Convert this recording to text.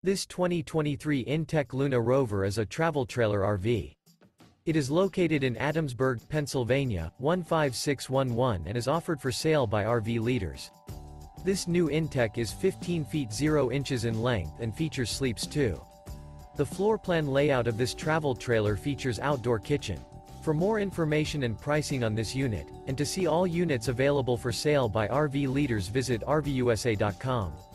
This 2023 inTech Luna Rover is a travel trailer RV. It is located in Adamsburg, Pennsylvania, 15611 and is offered for sale by RV Leaders. This new inTech is 15 feet 0 inches in length and features sleeps 2. The floor plan layout of this travel trailer features outdoor kitchen. For more information and pricing on this unit, and to see all units available for sale by RV Leaders, visit RVUSA.com.